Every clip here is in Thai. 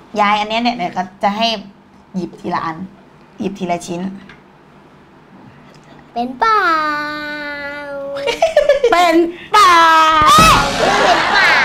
ยายอันนี้เนี่ยเดี๋ยวก็จะให้หยิบทีละอันหยิบทีละชิ้นเป็นเปล่าเป็นเปล่าเป็นเปล่า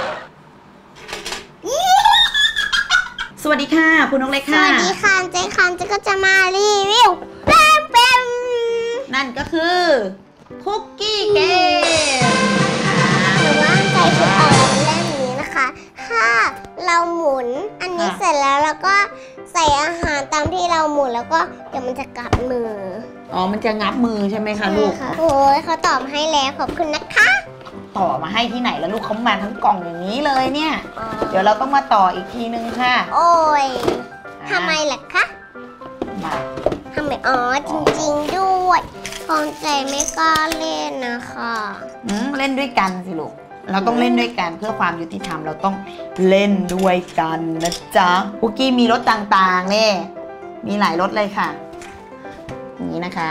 สวัสดีค่ะคุณนกเล็กค่ะสวัสดีค่ะเจ๊ก็จะมารีวิวแปมนั่นก็คือคุกกี้เกมหรือว่าใจคือเอาเล่นนี้นะคะถ้าเราหมุนอันนี้เสร็จแล้วเราก็ใส่อาหารตามที่เราหมุนแล้วก็เดี๋ยวมันจะกัดมืออ๋อมันจะงับมือใช่ไหมคะลูกโอ้ยเขาตอบให้แล้วขอบคุณนะคะต่อมาให้ที่ไหนแล้วลูกเขามาทั้งกล่องอย่างนี้เลยเนี่ยเดี๋ยวเราต้องมาต่ออีกทีนึงค่ะโอ้ยทำไมล่ะคะมาทำไมอ๋อจริงๆด้วยคงใจไม่กล้าเล่นนะคะเล่นด้วยกันสิลูกเราต้องเล่นด้วยกันเพื่อความยุติธรรมเราต้องเล่นด้วยกันนะจ๊ะคุกกี้มีรสต่างๆเนี่ยมีหลายรสเลยค่ะนี้นะคะ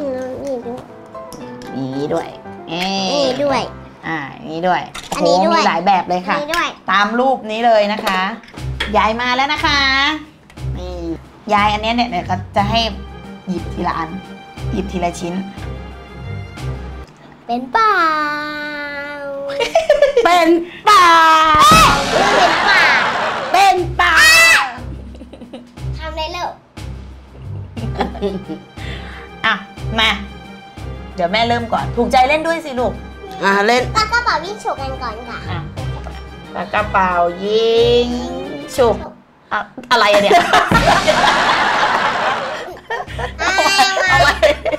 นี้ด้วยนี่ด้วยนี้ด้วยโอ้โหมีหลายแบบเลยค่ะตามรูปนี้เลยนะคะยายมาแล้วนะคะนี่ยายอันนี้เนี่ยเดี๋ยวก็จะให้หยิบทีละอันหยิบทีละชิ้นเป็นเปล่าเป็นเปล่าเป็นเปล่าเป็นเปล่าทำได้เลยอ่ะมาเดี๋ยวแม่เริ่มก่อนถูกใจเล่นด้วยสิลูกเล่นปากกระเป๋าวิ่งฉุกกันก่อนค่ะปากกระเป๋ายิงฉุกอะไรเนี่ยอะไร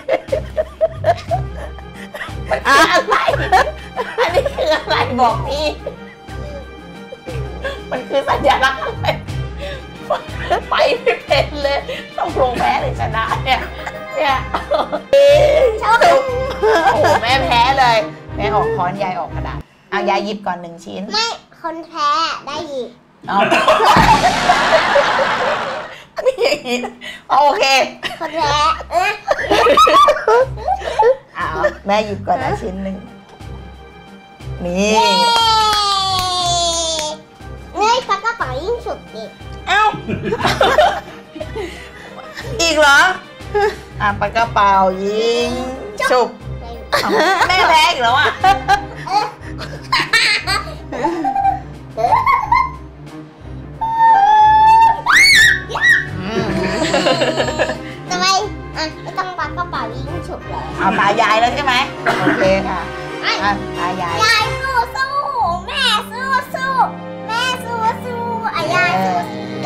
อันนี้คืออะไรบอกพี่มันคือสัญลักษณ์อะไรไปไม่เป็นเลยต้องลงแพ้เลยชนะเนี่ยชอบโอ้แม่แพ้เลยแม่ออกค้อนยายออกกระดาษเอายายหยิบก่อน1ชิ้นไม่คนแพ้ได้หยิบไม่อย่างนี้โอเคคนแพ้เอาแม่หยิบก่อนนะชิ้นหนึ่งนี่เงยปากกระเป๋ายิ่งฉุกดิเอ้าอีกเหรอปากกระเป๋ายิงฉุบแม่แพ้อีกแล้วอ่ะทำไมไม่ต้องปากกระเป๋ายิงฉุบเลยเอาตายายแล้วใช่ไหมโอเคค่ะตายายสู้แม่สู้แม่สู้ยายสู้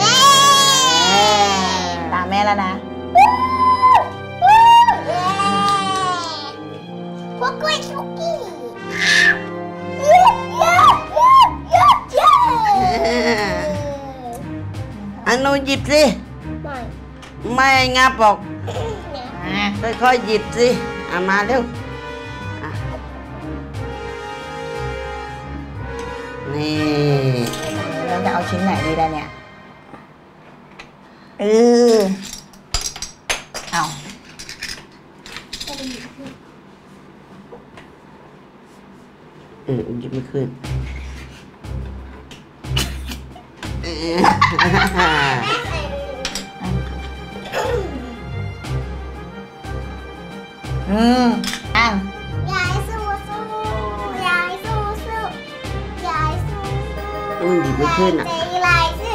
ตามแม่แล้วนะพวกกล้วยคุกกี้อันนู้นหยิบสิไม่งับบอกค่อยๆหยิบสิมาเร็วนี่เราจะเอาชิ้นไหนดีได้เนี่ยเอาหยิบไม่ขึ้นยายสู้ยายสู้ยายสู้หยิบไม่ขึ้นใจลายสู้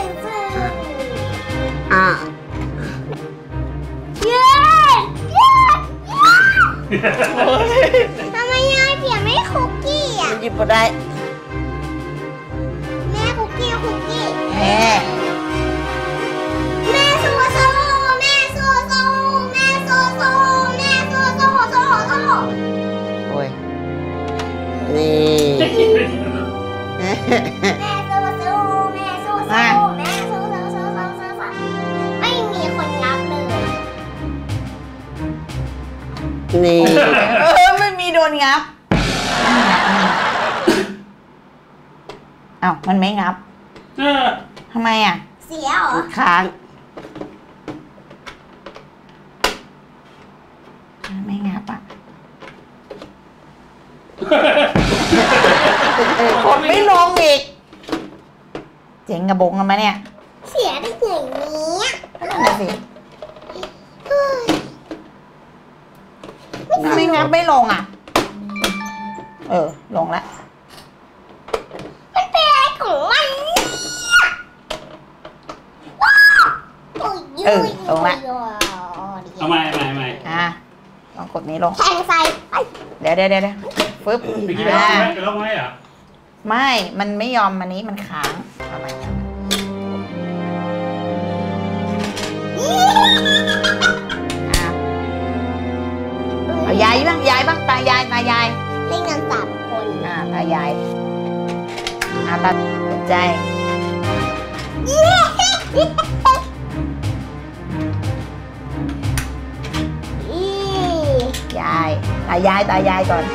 ทำไมยายเปียกไม่คุกกี้หยิบมาได้แม่คุกกี้แม่สู้แม่สู้แม่สู้โอ้ยนี่แม่สู้ไม่มีคนรับเลยนี่ไม่มีโดนงับมันไม่งับทำไมเสียเหรอค้างไม่งับกดไม่ลงอีกเจ๋งกระบงกันไหมเนี่ยเสียได้ไงเนี้ยนั่นน่ะสิไม่งับไม่ลงอ่ะ ลงแล้วมันเป็นอะไรของมันเนี่ยลงละเอาใหม่ลองกดนี้ลงแทงใส่เดี๋ยวฟึบเมื่อกี้ไปล็อกไว้ไปล็อกไว้เหรอไม่ มันไม่ยอมอันนี้มันค้างเอาใหม่เอายายบ้างตายายเล่นกัน3 คนตายายตัดใจยายตายายก่อน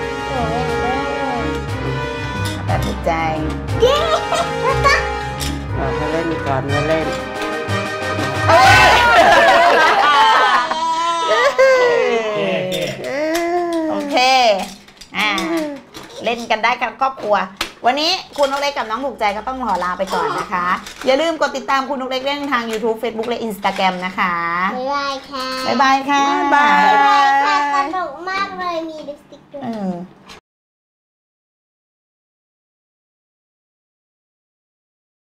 ตัดใจเขาเล่นก่อนมาเล่นโอเค เล่นกันได้กับครอบครัว วันนี้คุณนกเล็กกับน้องถูกใจก็ต้องขอลาไปก่อนนะคะ อย่าลืมกดติดตามคุณนกเล็กได้ทาง YouTube Facebook และ Instagram นะคะบ๊ายบายค่ะบ๊ายบายค่ะบ๊ายบายค่ะสนุกมากเลยมีลิปสติกด้วย